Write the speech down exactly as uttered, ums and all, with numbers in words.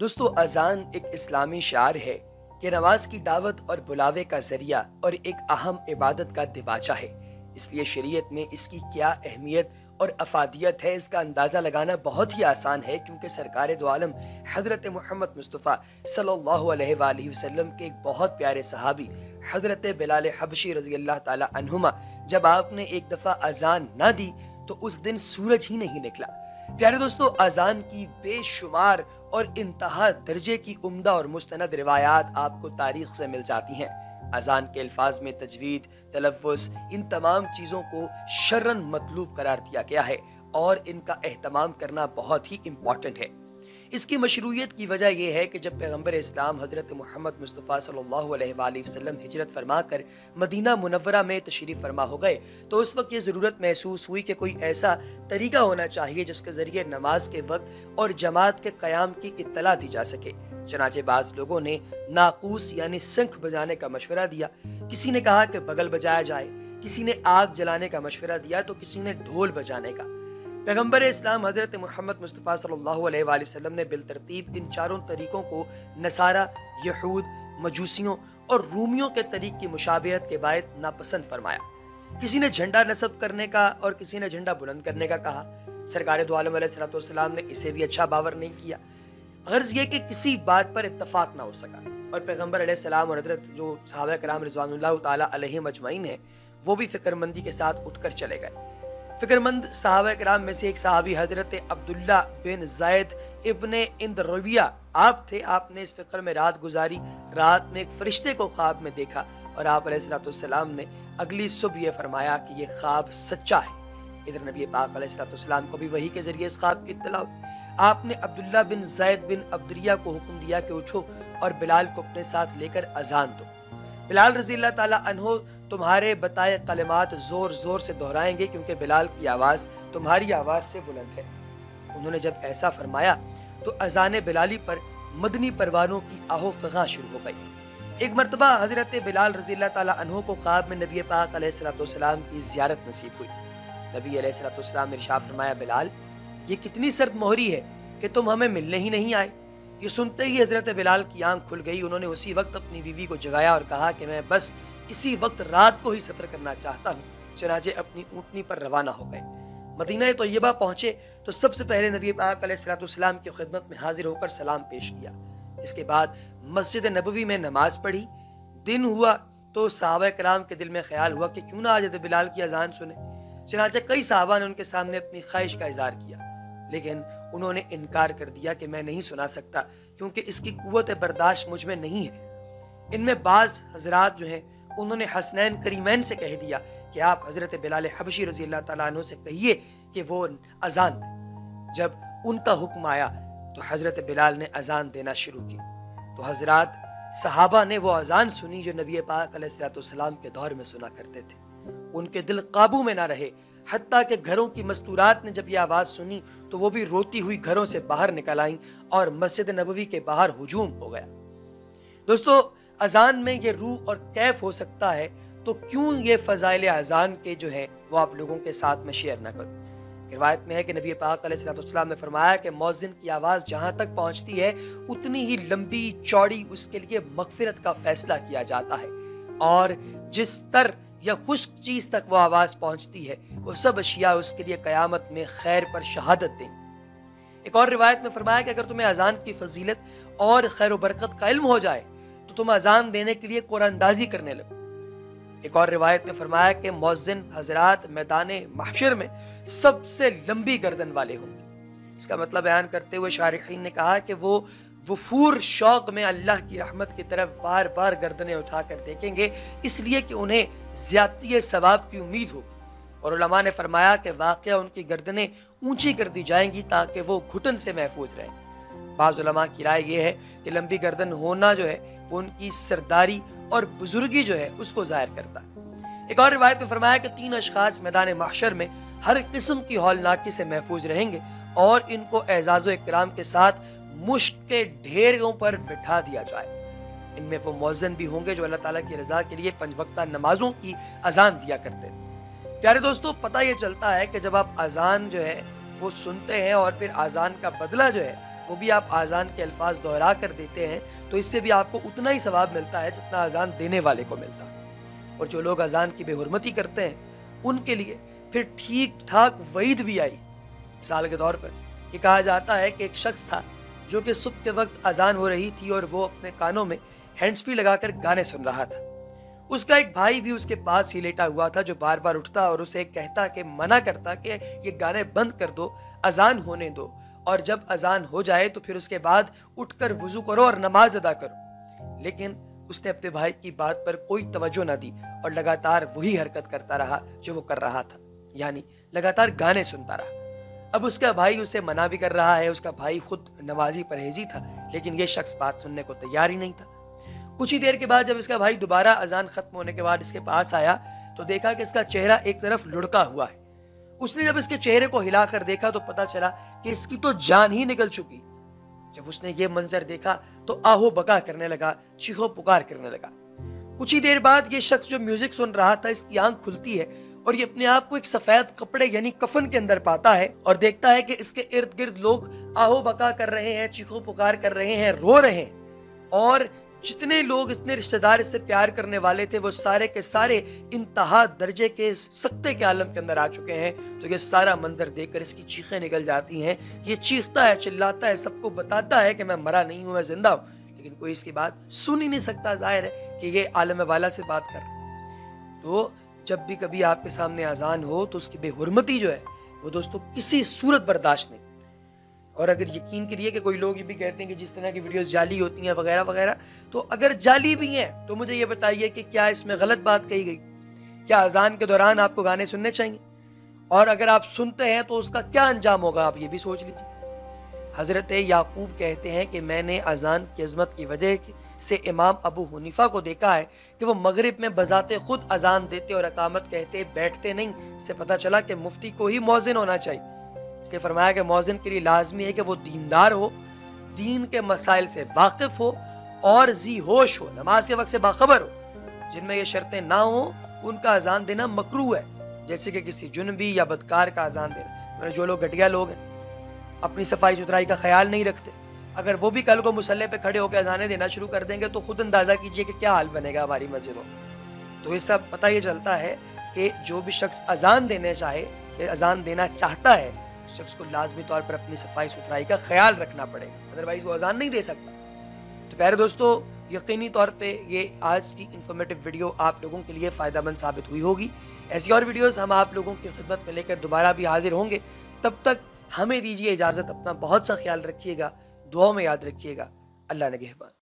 دوستو اذان ایک اسلامی شعار ہے کہ نماز کی دعوت اور بلاوے کا ذریعہ اور ایک اہم عبادت کا دباچہ ہے۔ اس لیے شریعت میں اس کی کیا اہمیت اور افادیت ہے اس کا اندازہ لگانا بہت ہی آسان ہے، کیونکہ سرکار دو عالم حضرت محمد مصطفیٰ صلی اللہ علیہ وآلہ وسلم کے ایک بہت پیارے صحابی حضرت بلال حبشی رضی اللہ تعالی عنہما جب آپ نے ایک دفعہ اذان نہ دی تو اس دن سورج ہی نہیں نکلا۔ پیارے دوستو، اذان کی بے شمار اور انتہا درجے کی عمدہ اور مستند روایات آپ کو تاریخ سے مل جاتی ہیں۔ اذان کے الفاظ میں تجوید، تلفظ، ان تمام چیزوں کو شرعاً مطلوب قرار دیا گیا ہے اور ان کا اہتمام کرنا بہت ہی امپورٹنٹ ہے۔ اس کی مشروعیت کی وجہ یہ ہے کہ جب پیغمبر اسلام حضرت محمد مصطفیٰ صلی اللہ علیہ وآلہ وسلم ہجرت فرما کر مدینہ منورہ میں تشریف فرما ہو گئے تو اس وقت یہ ضرورت محسوس ہوئی کہ کوئی ایسا طریقہ ہونا چاہیے جس کے ذریعے نماز کے وقت اور جماعت کے قیام کی اطلاع دی جا سکے۔ چنانچہ بعض لوگوں نے ناقوس یعنی شنکھ بجانے کا مشورہ دیا، کسی نے کہا کہ بغل بجایا جائے، کسی نے آگ جلانے کا مشورہ دیا تو کسی نے ڈھول بجانے کا۔ پیغمبر اسلام حضرت محمد مصطفیٰ صلی اللہ علیہ وآلہ وسلم نے بالترتیب ان چاروں طریقوں کو نصارہ، یہود، مجوسیوں اور رومیوں کے طریق کی مشابہت کے باعث ناپسند فرمایا۔ کسی نے جھنڈا نصب کرنے کا اور کسی نے جھنڈا بلند کرنے کا کہا۔ سرکار دو عالم علیہ السلام نے اسے بھی اچھا باور نہیں کیا۔ غرض یہ کہ کسی بات پر اتفاق نہ ہو سکا اور پیغمبر علیہ السلام اور حضرت جو صحابہ کرام رضوان اللہ تعالیٰ علیہم اجمعین ہیں وہ بھی فکر مندی کے ساتھ اٹھ کر چلے گئے۔ فکر مند صحابہ کرام میں سے ایک صحابی حضرت عبداللہ بن زید ابن اندرویہ آپ تھے۔ آپ نے اس فکر میں رات گزاری۔ رات میں ایک فرشتے کو خواب میں دیکھا اور آپ علیہ السلام نے اگلی صبح یہ فرمایا کہ یہ خواب سچا ہے۔ ادھر نبی پاک علیہ السلام کو بھی وحی کے ذریعے اس خواب کی اطلاع ہوئی۔ آپ نے عبداللہ بن زید بن عبدریہ کو حکم دیا کہ اٹھو اور بلال کو اپنے ساتھ لے کر اذان دو۔ بلال رضی اللہ تعالیٰ عنہ تمہارے بتائے کلمات زور زور سے دہرائیں گے، کیونکہ بلال کی آواز تمہاری آواز سے بلند ہے۔ انہوں نے جب ایسا فرمایا تو اذان بلالی پر مدنی پروانوں کی آہو فغاں شروع ہو گئی۔ ایک مرتبہ حضرت بلال رضی اللہ تعالیٰ عنہ کو خواب میں نبی پاک علیہ السلام کی زیارت نصیب ہوئی۔ نبی علیہ السلام نے ارشاد فرمایا، بلال یہ کتنی سرد مہری ہے کہ تم ہمیں ملنے ہی نہیں آئے۔ یہ سنتے ہی حضرت بلال کی آنکھ کھل گئی۔ انہوں نے اسی وقت اپنی بیوی کو جگایا اور کہا کہ میں بس اسی وقت رات کو ہی سفر کرنا چاہتا ہوں۔ چنانچہ اپنی اونٹنی پر روانہ ہو گئے۔ مدینہ طیبہ پہنچے تو سب سے پہلے نبی پاک علیہ السلام کی خدمت میں حاضر ہو کر سلام پیش کیا۔ اس کے بعد مسجد نبوی میں نماز پڑھی۔ دن ہوا تو صحابہ کرام کے دل میں خیال ہوا کہ کیوں نہ حضرت بلال کی اذان سنیں۔ چنانچہ کئی صحابہ نے ان کے سامنے اپنی خواہش کا اظہار کیا، لیکن انہوں نے انکار کر دیا کہ میں نہیں سنا سکتا، کیونکہ اس کی قوت برداشت مجھ میں نہیں ہے۔ ان میں بعض حضرات جو ہیں انہوں نے حسنین کریمین سے کہہ دیا کہ آپ حضرت بلال حبشی رضی اللہ تعالیٰ عنہ سے کہیے کہ وہ اذان دیں۔ جب ان کا حکم آیا تو حضرت بلال نے اذان دینا شروع کی تو حضرات صحابہ نے وہ اذان سنی جو نبی پاک علیہ السلام کے دور میں سنا کرتے تھے۔ ان کے دل قابو میں نہ رہے، حتیٰ کہ گھروں کی مستورات نے جب یہ آواز سنی تو وہ بھی روتی ہوئی گھروں سے باہر نکل آئیں اور مسجد نبوی کے باہر ہجوم ہو گیا۔ دوستو، اذان میں یہ روح اور کیف ہو سکتا ہے تو کیوں یہ فضائل اذان کے جو ہیں وہ آپ لوگوں کے ساتھ میں شیئر نہ کروں۔ روایت میں ہے کہ نبی پاک علیہ السلام نے فرمایا کہ مؤذن کی آواز جہاں تک پہنچتی ہے اتنی ہی لمبی چوڑی اس کے لیے مغفرت کا فیصلہ کیا جاتا ہے، اور جس تر یا خشک چیز تک وہ آواز پہنچتی ہے وہ سب اشیاء اس کے لیے قیامت میں خیر پر شہادت دیں۔ ایک اور روایت میں فرمایا کہ اگر تمہیں اذان کی فضیلت اور خیر و برکت کا علم ہو جائے تو تم اذان دینے کے لیے قرآن اندازی کرنے لگو۔ ایک اور روایت میں فرمایا کہ مؤذن حضرات میدان محشر میں سب سے لمبی گردن والے ہوں گے۔ اس کا مطلب بیان کرتے ہوئے شارحین نے کہا کہ وہ وفور شوق میں اللہ کی رحمت کی طرف بار بار گردنیں اٹھا کر دیکھیں گے، اس لیے کہ انہیں زیادتی ثواب کی امید ہوگی۔ اور علماء نے فرمایا کہ واقعہ ان کی گردنیں اونچی کر دی جائیں گی تاکہ وہ گھٹن سے محفوظ رہیں۔ بعض علماء کی رائے یہ ہے کہ لمبی گردن ہونا جو ہے وہ ان کی سرداری اور بزرگی جو ہے اس کو ظاہر کرتا ہے۔ ایک اور روایت میں فرمایا کہ تین اشخاص میدان محشر میں ہر قسم کی ہولناکی سے محفوظ رہیں گے اور ان کو اعزاز و اکرام کے ساتھ مشک کے ڈھیروں پر بٹھا دیا جائے۔ ان میں وہ مؤذن بھی ہوں گے جو اللہ تعالیٰ کی رضا کے لیے پنج وقتہ نمازوں کی اذان دیا کرتے ہیں۔ پیارے دوستو، پتہ یہ چلتا ہے کہ جب آپ اذان جو ہے وہ سنتے ہیں اور پھر اذان کا بدلہ جو ہے وہ بھی آپ اذان کے الفاظ دہرا کر دیتے ہیں تو اس سے بھی آپ کو اتنا ہی ثواب ملتا ہے جتنا اذان دینے والے کو ملتا ہے۔ اور جو لوگ اذان کی بے حرمتی کرتے ہیں ان کے لیے پھر ٹھیک ٹھاک وعید بھی آئی۔ مثال کے طور پر یہ کہا جاتا ہے کہ ایک شخص تھا جو کہ صبح کے وقت اذان ہو رہی تھی اور وہ اپنے کانوں میں ہینڈز فری لگا کر گانے سن رہا تھا۔ اس کا ایک بھائی بھی اس کے پاس ہی لیٹا ہوا تھا جو بار بار اٹھتا اور اسے کہتا کہ منع کرتا کہ یہ گانے بند کر دو، اذان ہونے دو، اور جب اذان ہو جائے تو پھر اس کے بعد اٹھ کر وضو کرو اور نماز ادا کرو۔ لیکن اس نے اپنے بھائی کی بات پر کوئی توجہ نہ دی اور لگاتار وہی حرکت کرتا رہا جو وہ کر رہا تھا، یعنی لگاتار گانے سنتا رہا۔ اب اس کا بھائی اسے منع بھی کر رہا ہے، اس کا بھائی خود نمازی پرہیزی تھا، لیکن یہ شخص بات سننے کو تیار ہی نہیں تھا۔ کچھ ہی دیر کے بعد جب اس کا بھائی دوبارہ اذان ختم ہونے کے بعد اس کے پاس آیا تو دیکھا کہ اس کا چہرہ ایک طرف لڑکا ہوا ہے۔ اس نے جب اس کے چہرے کو ہلا کر دیکھا تو پتا چلا کہ اس کی تو جان ہی نکل چکی۔ جب اس نے یہ منظر دیکھا تو آہو بکا کرنے لگا، چیخو پکار کرنے لگا۔ کچھ ہی دیر بعد یہ شخص جو میوزک سن رہا تھا اس کی آنکھ کھلتی ہے اور یہ اپنے آپ کو ایک سفید کپڑے یعنی کفن کے اندر پاتا ہے اور دیکھتا ہے کہ اس کے ارد گرد لوگ آہو بکا کر رہے ہیں، چیخو پکار کر رہے ہیں، رو رہے ہیں، اور جتنے لوگ اتنے رشتہ دار اس سے پیار کرنے والے تھے وہ سارے کے سارے انتہا درجے کے سکتے کے عالم کے اندر آ چکے ہیں۔ تو یہ سارا منظر دیکھ کر اس کی چیخیں نکل جاتی ہیں، یہ چیختا ہے، چلاتا ہے، سب کو بتاتا ہے کہ میں مرا نہیں ہوں، میں زندہ ہوں، لیکن کوئی اس کی بات سن ہی نہیں سکتا۔ ظاہر ہے کہ یہ عالم والا سے بات کر رہا ہے۔ تو جب بھی کبھی آپ کے سامنے اذان ہو تو اس کی بے حرمتی جو ہے وہ دوستو کسی صورت برداشت نہیں۔ اور اگر یقین کریے کہ کوئی لوگ یہ بھی کہتے ہیں کہ جس طرح کی ویڈیوز جعلی ہوتی ہیں وغیرہ وغیرہ، تو اگر جعلی بھی ہیں تو مجھے یہ بتائیے کہ کیا اس میں غلط بات کہی گئی؟ کیا اذان کے دوران آپ کو گانے سننے چاہیے؟ اور اگر آپ سنتے ہیں تو اس کا کیا انجام ہوگا، آپ یہ بھی سوچ لیجیے۔ حضرت یعقوب کہتے ہیں کہ میں نے اذان کی عظمت کی وجہ سے امام ابو حنیفہ کو دیکھا ہے کہ وہ مغرب میں بذات خود اذان دیتے اور اقامت کہتے، بیٹھتے نہیں۔ اس سے پتہ چلا کہ مفتی کو ہی مؤذن ہونا چاہیے۔ اس لیے فرمایا کہ مؤذن کے لیے لازمی ہے کہ وہ دیندار ہو، دین کے مسائل سے واقف ہو اور ذی ہوش ہو، نماز کے وقت سے باخبر ہو۔ جن میں یہ شرطیں نہ ہوں ان کا اذان دینا مکروہ ہے، جیسے کہ کسی جنبی یا بدکار کا اذان دینا۔ جو لوگ گھٹیا لوگ ہیں، اپنی صفائی ستھرائی کا خیال نہیں رکھتے، اگر وہ بھی کل کو مصلی پہ کھڑے ہو کے اذانیں دینا شروع کر دیں گے تو خود اندازہ کیجئے کہ کیا حال بنے گا ہماری مسجدوں۔ تو اس سے پتہ یہ چلتا ہے کہ جو بھی شخص اذان دینے چاہے، کہ اذان دینا چاہتا ہے، اس شخص کو لازمی طور پر اپنی صفائی ستھرائی کا خیال رکھنا پڑے گا، ادروائز وہ اذان نہیں دے سکتا۔ تو پیارے دوستو، یقینی طور پہ یہ آج کی انفارمیٹیو ویڈیو آپ لوگوں کے لیے فائدہ مند ثابت ہوئی ہوگی۔ ایسی اور ویڈیوز ہم آپ لوگوں کی خدمت میں لے کر دوبارہ بھی حاضر ہوں گے۔ تب تک ہمیں دیجیے اجازت، اپنا بہت سا خیال رکھیے گا، دعاؤں میں یاد رکھیے گا۔ اللہ نگہبان۔